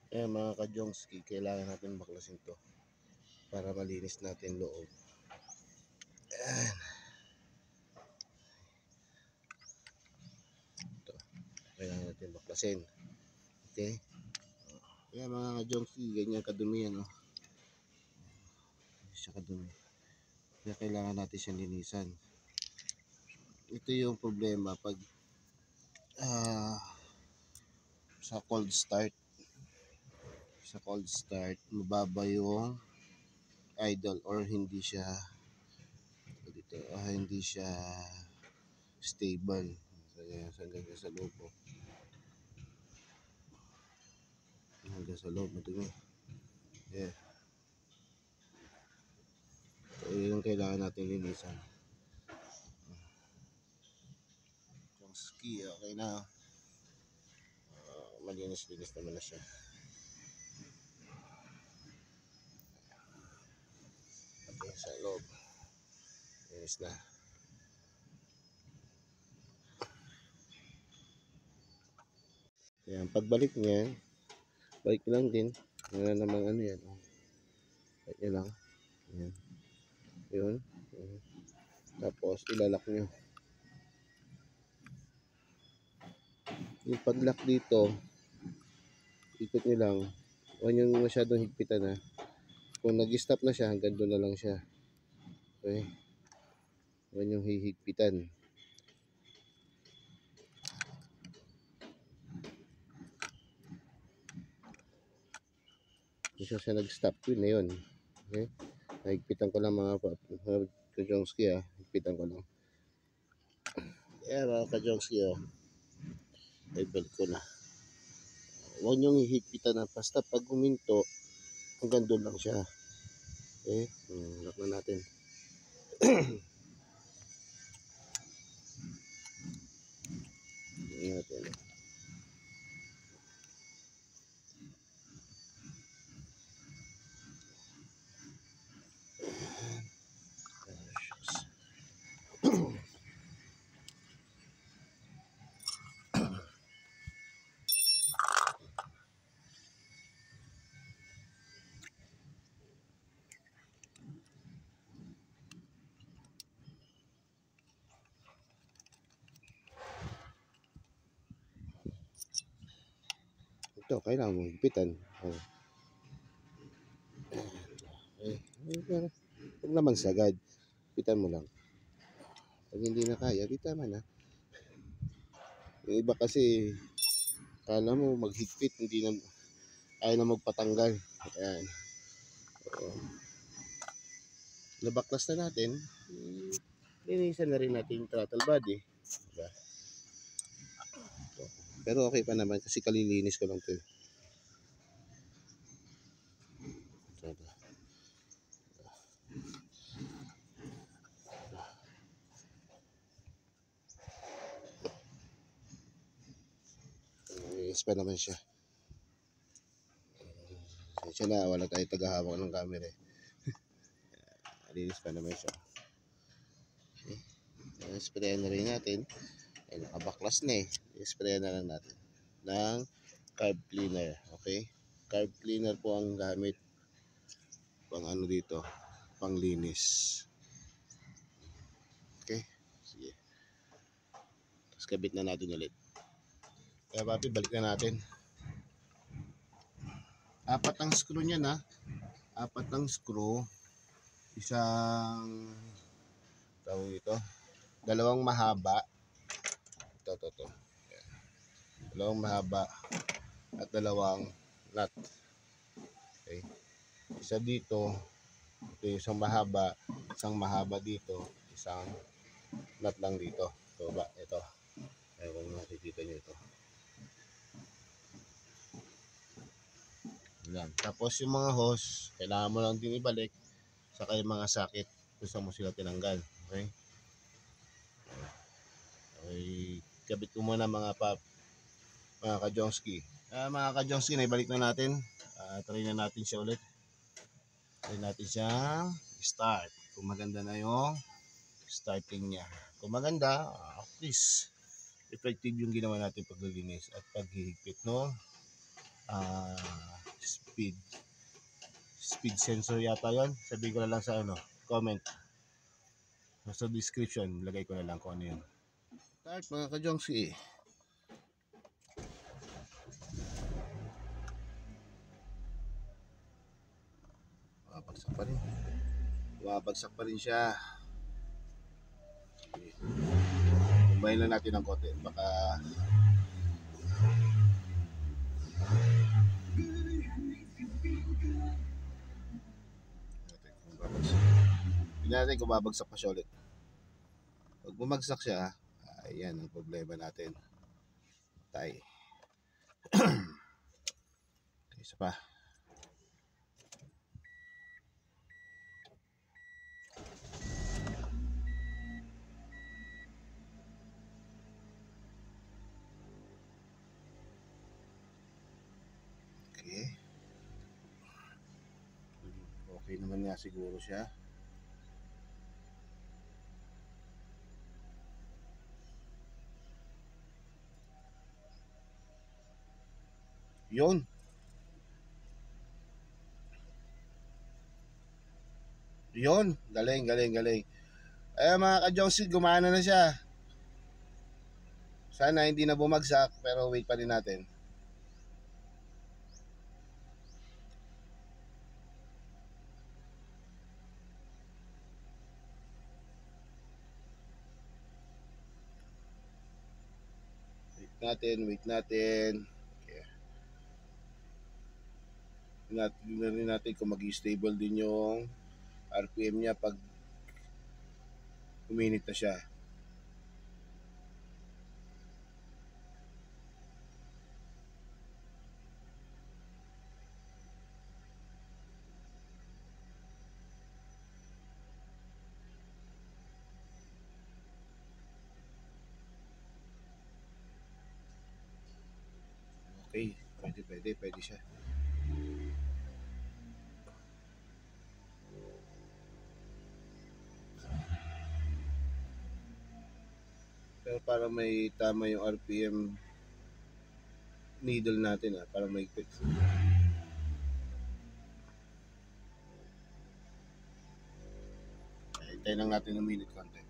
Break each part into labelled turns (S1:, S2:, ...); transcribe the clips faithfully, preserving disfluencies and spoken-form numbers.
S1: Eh mga ka-Jongski, kailangan natin baklasin to para malinis natin loob. Ayan. Ito. Kailangan natin baklasin. Okay? Ayan mga ka-Jongski, ganyan kadumi yan. Oh. Siya kadumi. Kaya kailangan natin siyang linisan. Ito yung problema pag uh, sa cold start. Sa cold start, mababa yung idle or hindi siya dito, uh, hindi siya stable. So, yan, hanggang sa loob. Oh. Hanggang sa loob, madumi. Yeah. So, yun ang kailangan natin linisan. Yung ski, okay na. Uh, malinis-linis naman na siya. Okay, sa loob. Linis na. Ayan, pagbalik niya, balik lang din. Wala namang ano yan. Balik niya lang. Ayan. Yun. Ayan. Tapos, ilalak nyo. Yung pag-lock dito, ikot nyo lang. Huwag nyo masyadong higpitan na. Kung nag-stop na siya, hanggang doon na lang siya. Okay? Huwag nyo hihigpitan. Kung siya siya nag-stop, yun na yun. Okay? Nahigpitan ko lang mga ka-Jongski ah. Higpitan ko lang. Ayan mga ka-Jongski oh. I-belt ko na. Huwag nyo hihigpitan na. Basta pag huminto, hanggang doon lang siya. Okay? Hmm, lock na natin. Tingnan natin. Ito, kailangan mo higpitan. Oh. Okay. Huwag naman sagad. Higpitan mo lang. Pag hindi na kaya, di tama na. Yung iba kasi, kala mo maghigpit, hindi na, ayaw na magpatanggal. Ayan. So, nabaklas na natin. Linisan na rin natin yung throttle body. Diba? So, pero okay pa naman kasi kalilinis ko lang ito. Linis pa naman siya. Siya na, wala tayo tagahawak ng camera eh. Linis pa naman siya. Okay. Spray na rin natin. Ay, nakabaklas na eh. I-spray na lang natin ng carb cleaner. Okay? Carb cleaner po ang gamit pang ano dito, pang linis. Okay? Sige. Tapos kabit na natin ulit. Kaya papi, balik na natin. Apat ang screw niya na. Apat ang screw. Isang tawag ito. Dalawang mahaba. Ito, ito, ito. Dalawang mahaba at dalawang nut. Okay. Isa dito. Ito yung isang mahaba. Isang mahaba dito. Isang nut lang dito. So, ba, ito. Ayaw kung nakikita nyo ito. Yan. Tapos yung mga hose, kailangan mo lang din ibalik. Saka yung mga sakit, kung saan mo sila tinanggal. Okay? Okay. Kabit ko muna mga pap, mga ka-Jongski. Uh, mga ka-Jongski, naibalik na natin. Uh, try na natin siya ulit. Try natin siyang start. Kung maganda na yung starting niya. Kung maganda, uh, please, effective yung ginawa natin paglilinis at paghihigpit no uh, speed speed sensor yata yon. Sabihin ko na lang sa ano, comment. Sa description, lagay ko na lang kung ano yun. Start mga ka-Jongsi. Bumabagsak pa rin. Bumabagsak pa rin siya. Kumain lang natin ng konti. Baka hindi natin kung babagsak pa siya ulit. Pag bumagsak siya, ayan ang problema natin. Tay. Isa pa. Okay. Okay naman nga siguro siya. Yun. Yun. Galing, galing, galing. Ay mga ka-Jongsi, gumana na siya. Sana hindi na bumagsak, pero wait pa rin natin. Wait natin, wait natin. Okay. Tingnan rin natin kung mag-stable din yung R P M niya pag uminit na siya. Okay, pwede, pwede, pwede siya. Pero para may tama yung R P M needle natin, ah, para may fit. Hintayin lang natin ng minute konti.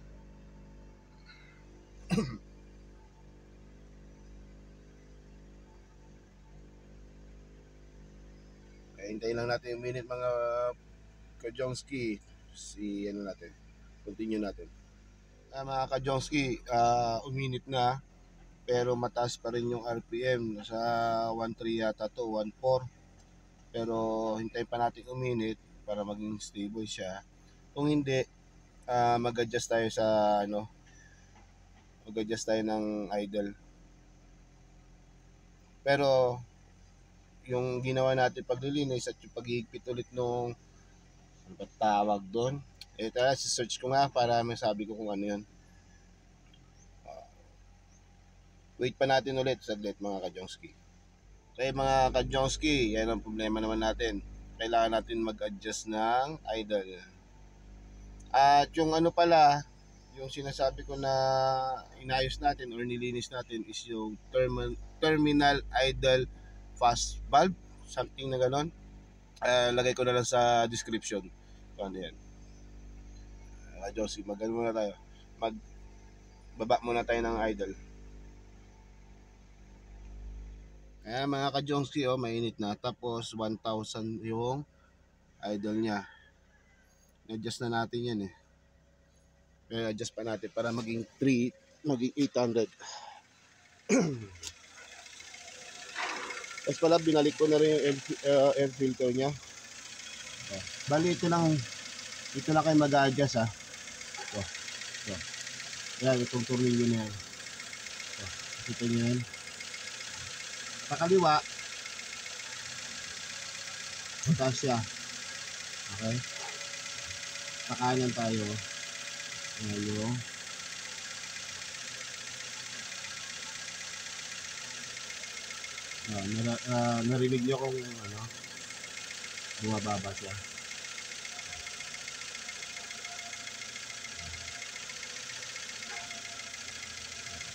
S1: Hintayin lang natin yung minute mga ka-Jongsi. Si ano natin, continue natin. Ah, mga ka-Jongsi, uh, uminit na pero mataas pa rin yung R P M. Nasa one three yata to, one four. Pero hintayin pa natin uminit para maging stable siya. Kung hindi, uh, mag-adjust tayo sa ano, mag-adjust tayo ng idle. Pero yung ginawa natin paglilinis at yung paghihigpit ulit nung ano ba tawag doon, eh tara, search ko nga para masabi ko kung ano yun. Uh, wait pa natin ulit saglit mga ka-Jongsi. Okay mga ka-Jongsi, yan ang problema naman natin. Kailangan natin mag-adjust ng idle. At yung ano pala, yung sinasabi ko na inayos natin or nilinis natin is yung terminal, terminal idle fast valve, something na ganon. Uh, lagay ko na lang sa description kung ano yan. Uh, Josie, mag-ano muna tayo, mag baba muna tayo ng idle. Kaya mga ka-Jongsi, oh, mainit na. Tapos one thousand yung idle nya. I-adjust na natin yan eh. Kaya adjust pa natin para maging three, maging eight hundred. Tapos pala binalik ko na rin yung air, uh, air filter nya. Oh. Bali ito lang, ito lang kayo mag-adjust ha. So, so. Yan, itong tornilyo na yan. So, ito nyo yan. Sa kaliwa, mataas siya. Okay? Sa kanan tayo. Ayan. Uh, nar uh, narinig nyo kung ano, bumababa siya.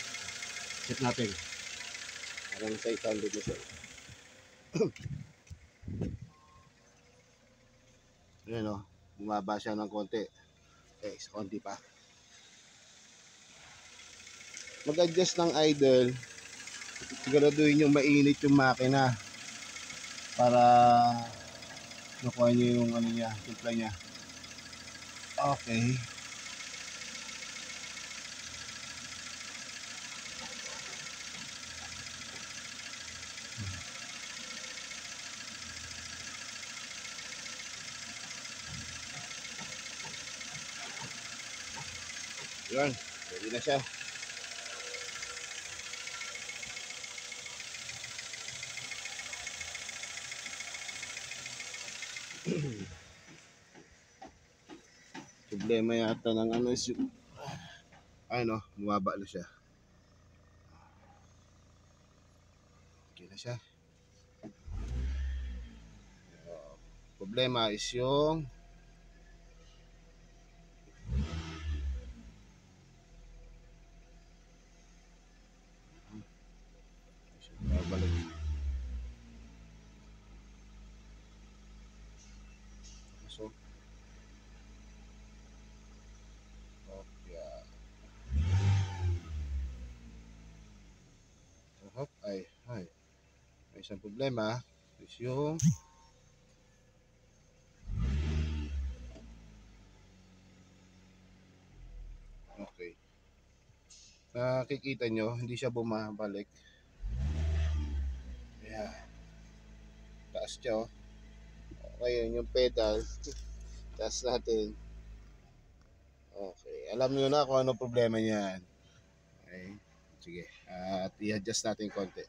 S1: Check natin. Parang sa eight hundred na siya. Ayan o, bumaba siya ng konti. Okay, sa konti pa. Mag-adjust ng idle. Siguraduhin yung mainit yung makina para nakuha niyo yung ano niya, timpla niya. Okay. Yan, pwede na siya. Problema yata ng ano is yung ano, bumaba na siya. Okay na siya. Uh, problema is yung babalik. So, okay. Hop, ay, ay. May isang problema is yung okay. Nakikita nyo, hindi siya bumabalik. Yeah. Taas siya, oh. Okay, yung pedal. Taas natin. Okay. Alam nyo na kung ano problema niyan. Okay. Sige. At i-adjust natin konti.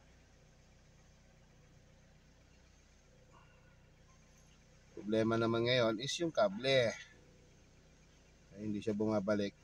S1: Problema naman ngayon is yung kable. Ay, hindi siya bumabalik.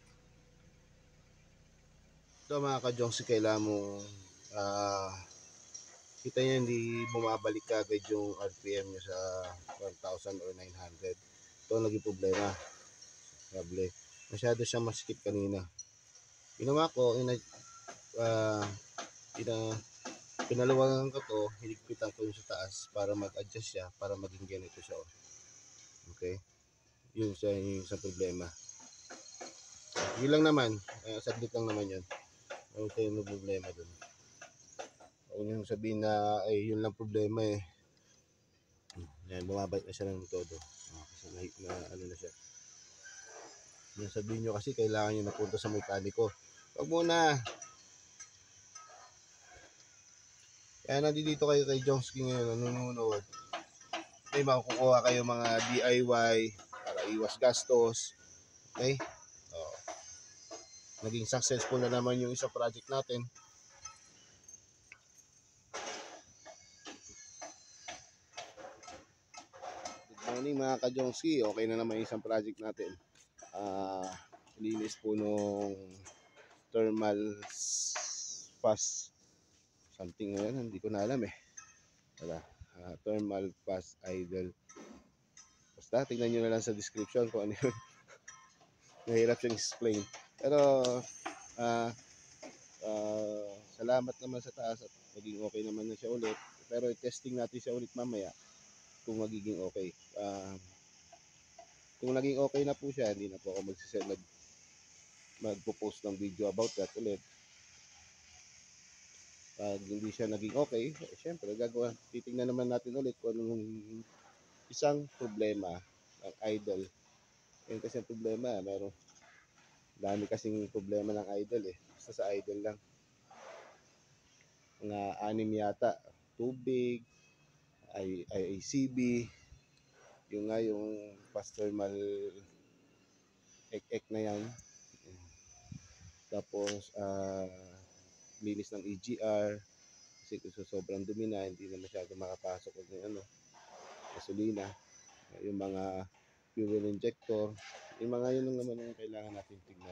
S1: Ito mga ka-Jongsi, kailangan mo uh, kita nyo hindi bumabalik kagad yung R P M nyo sa one thousand or nine hundred. Ito ang naging problema. Kable. Masyado siyang masikip kanina. Ginawa ko, ina, uh, ina, pinaluwagan ko to, hiligpitan ko yung sa taas para mag-adjust siya, para maging ganito siya. Okay? Yun siya yung sa problema. Yun lang naman, uh, saglit lang naman yun. Ano tayo yung problema dun. Huwag nyo sabihin na ay yun lang problema eh. Yan, bumabalik na siya ng todo. Uh, kasi na, na ano na siya. Yung sabihin nyo kasi kailangan nyo napunta sa mekaniko. Huwag muna. Kaya nandito kayo kay Jongski ngayon, nanonood. May makukuha kayo mga D I Y para iwas gastos. Okay? Oh. Naging successful na naman yung isang project natin. Good morning mga ka-Jongski. Okay na naman yung isang project natin. Ah, uh, linis po nung thermal fast something ngayon, hindi ko na alam eh. Wala. Uh, thermal fast idle. Basta tingnan nyo na lang sa description kung ano yun. Nahirap siyang explain. Pero uh, uh, salamat naman sa taas at maging okay naman na siya ulit. Pero testing natin siya ulit mamaya kung magiging okay. Uh, kung naging okay na po siya, hindi na po ako magsisend mag magpo-post ng video about that ulit. Pag hindi siya naging okay, eh, syempre gagawa, titingnan naman natin ulit kung anong isang problema ng idle. Yun kasi ang problema, meron dami kasing problema ng idle eh. Basta sa idle lang. Mga anim yata, tubig, I A C B, yung nga yung fast thermal ek-ek na yan. Tapos, uh, linis ng E G R. Kasi kung sobrang dumi na, hindi na masyado makapasok ng ano, gasolina. Yung mga fuel injector. Yung mga yun lang naman yung kailangan natin tignan.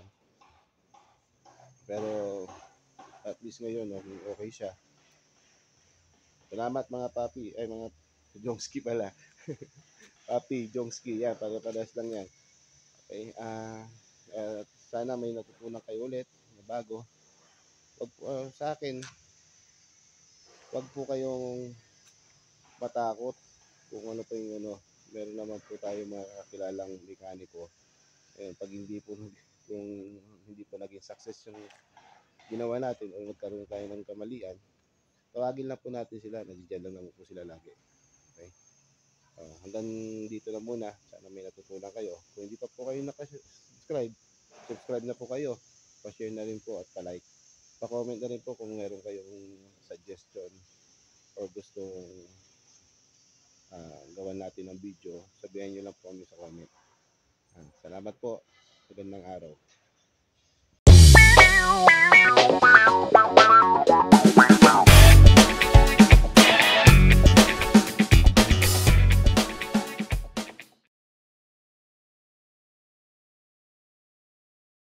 S1: Pero, at least ngayon, okay, okay siya. Salamat mga papi. Ay, mga Jongski pala. Papi, Jongski. Yan, para-paras lang yan. Okay, ah... Uh, uh, sana may natutunan kayo ulit na bago. Wag, uh, sa akin, wag po kayong matakot kung ano po yung ano, meron naman po tayo mga kakilalang mekaniko. Ayun, pag hindi po, kung hindi po naging success yung ginawa natin o nagkaroon tayo ng kamalian, tawagin lang po natin sila, nandiyan lang naman po sila lagi. Okay? Uh, hanggang dito na muna. Sana may natutunan kayo. Kung hindi pa po kayo nakasubscribe, subscribe na po kayo. Pa-share na rin po at pa-like. Pa-comment na rin po kung meron kayong suggestion or gusto uh, gawan natin ng video. Sabihan nyo lang po kami sa comment. Uh, salamat po. Magandang araw.